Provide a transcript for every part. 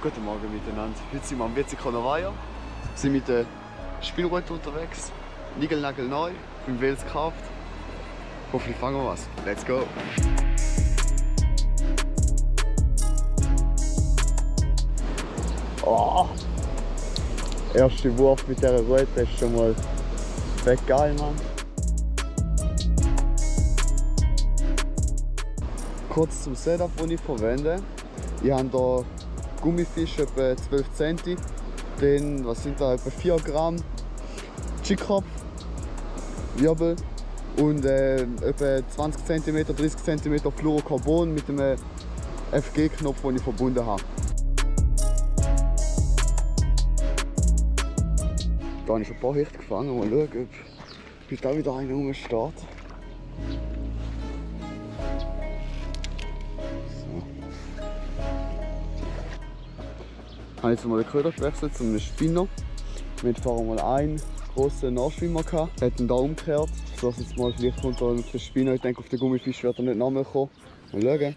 Guten Morgen miteinander. Heute sind wir am Vici Cornovia. Wir sind mit der Spielroute unterwegs. Nigelnagel neu, beim Wels gekauft. Hoffentlich fangen wir was. Let's go! Oh. Erster Wurf mit dieser Route ist schon mal fett geil, Mann. Kurz zum Setup, das ich verwende. Ich habe hier Gummifisch etwa 12 cm, dann, was sind da, etwa 4 Gramm Chickkopf, Wirbel und etwa 20 cm, 30 cm Fluorocarbon mit einem FG-Knopf, den ich verbunden habe. Da habe ich schon ein paar Hechte gefangen. Mal schauen, ob heute auch wieder einer rumsteht. So. Ich habe jetzt mal den Köder gewechselt zu einem Spinner. Wir hatten vorher mal einen grossen Nachschwimmer gehabt. Wir haben ihn hier umgekehrt. So, jetzt mal, vielleicht kommt er auf den Spinner. Ich denke, auf den Gummifisch wird er nicht nochmal kommen. Mal schauen.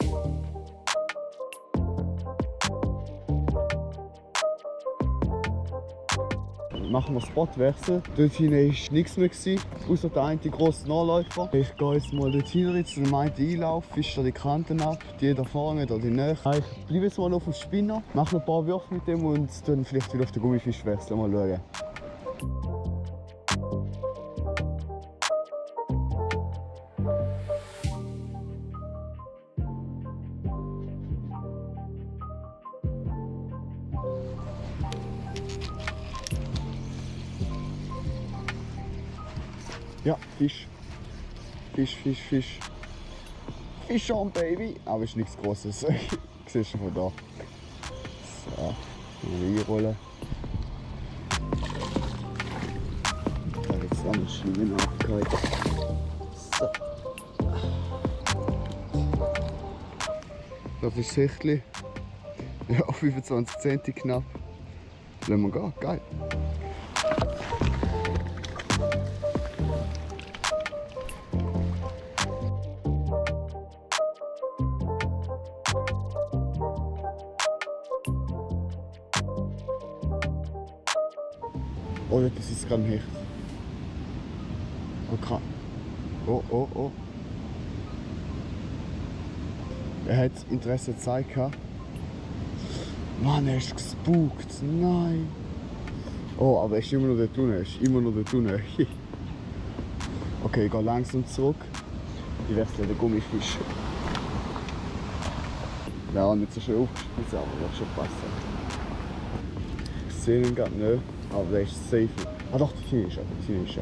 Machen wir Spotwechsel. Dort hinten war nichts mehr, außer der eine grosse Nachläufer. Ich gehe jetzt mal dort hin zu dem einen Einlauf, fische die Kanten ab, die da vorne oder die Nähe. Ich bleibe jetzt mal auf dem Spinner, mache noch ein paar Würfe mit dem und dann vielleicht wieder auf den Gummifisch wechseln. Mal schauen. Ja, Fisch. Fisch on, Baby. Aber ist nichts Großes. Siehst du von da. So, einrollen. Da hat jetzt auch eine Schlinge nachgehalten. So. Das ist das Hechtli. Ja, 25 cm knapp. Lassen wir gehen. Geil. Oh, das ist gerade ein Hecht. Okay. Oh. Er hat Interesse gezeigt. Mann, er ist gespukt. Nein. Oh, aber er ist immer noch dort unten. Okay, ich gehe langsam zurück. Ich wechsle den Gummifisch. Der hat nicht so schön aufgespitzt, aber wird schon passen. Ich sehe ihn gerade nicht. Aber der ist safe. Ah doch, der ist er.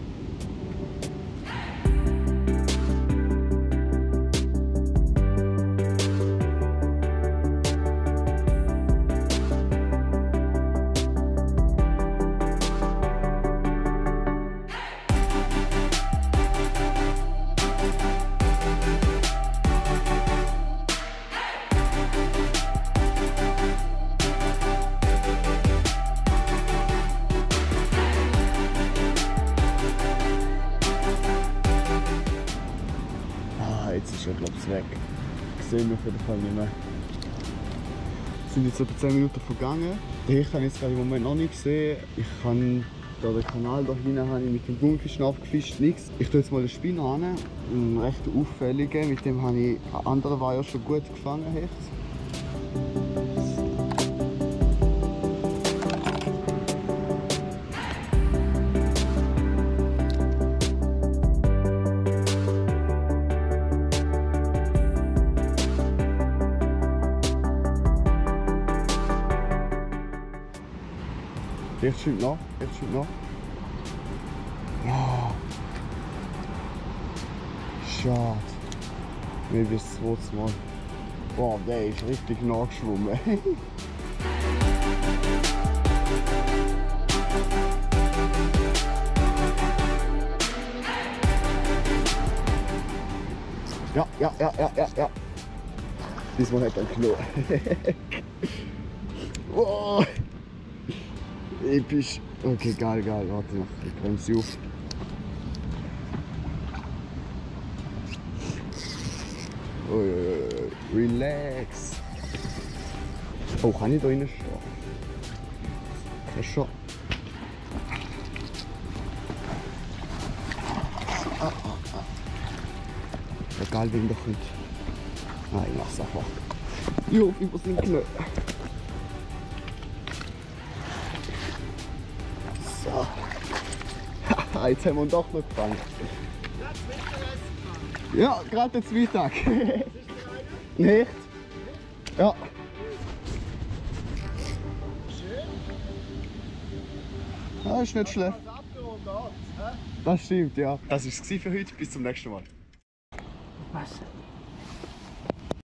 Jetzt ist er, glaube ich, weg. Ich sehe ihn auf jeden Fall nicht mehr. Es sind jetzt etwa 10 Minuten vergangen. Den Hecht habe ich jetzt gerade im Moment noch nicht gesehen. Ich kann da den Kanal da hinten habe ich mit dem Gummifisch abgefischt, nichts. Ich tue jetzt mal den Spinner an, einen recht auffälligen. Mit dem habe ich an anderen Weiher schon gut gefangen. Hecht. Echt schön nach. Oh. Schade. Maybe das zweite Mal. Boah, der ist richtig nachgeschwommen. Ja. Diesmal hat er einen Klo. Oh. Episch. Okay, geil. Warte noch, ich bremse auf. Relax. Oh, kann ich da rein stehen? Ja, schon. Egal, wen da kommt. Nein, ich mach's einfach. Jo, ich muss hinten. So. Haha, jetzt haben wir ihn doch noch gefangen. Ja, gerade jetzt Mittag. Nicht? Ja. Ja, ist nicht schlecht. Das stimmt, ja. Das war es für heute. Bis zum nächsten Mal. Was?